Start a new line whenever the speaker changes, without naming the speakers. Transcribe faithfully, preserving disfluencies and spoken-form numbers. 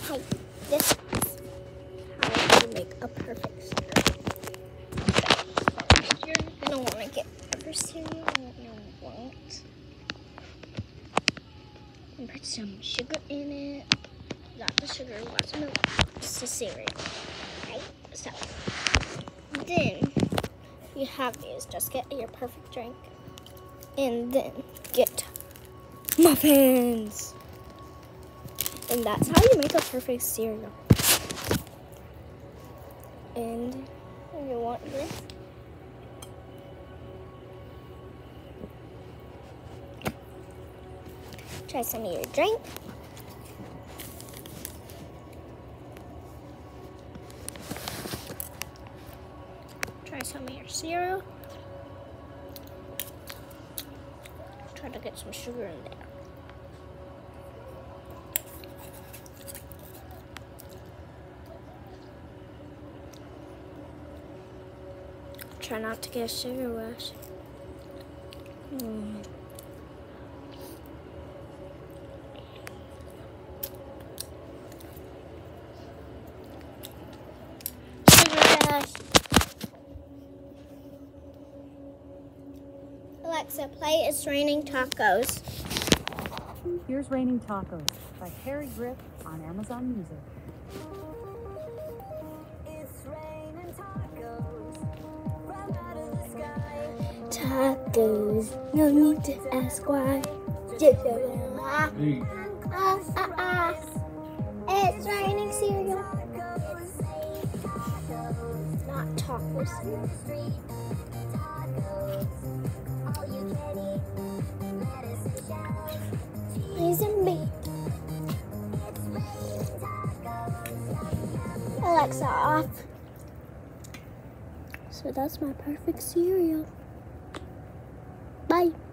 Hi, this is how to make a perfect cereal. So, you're gonna want to get whatever cereal you want and put some sugar in it. Not the sugar, lots of milk, just the cereal. Okay, so then you have these. Just get your perfect drink, and then get muffins. And that's how you make a perfect cereal. And you want this. Try some of your drink. Try some of your cereal. Try to get some sugar in there. Try not to get a sugar rush. Mm. Sugar rush. Alexa, play It's Raining Tacos.
Here's Raining Tacos by Harry Griff on Amazon Music.
It's raining tacos right out of the sky.
Tacos, no need to ask why. Ah, ah, ah, ah. It's raining cereal. Not tacos. Please and me. Alexa off. So that's my perfect cereal. Bye.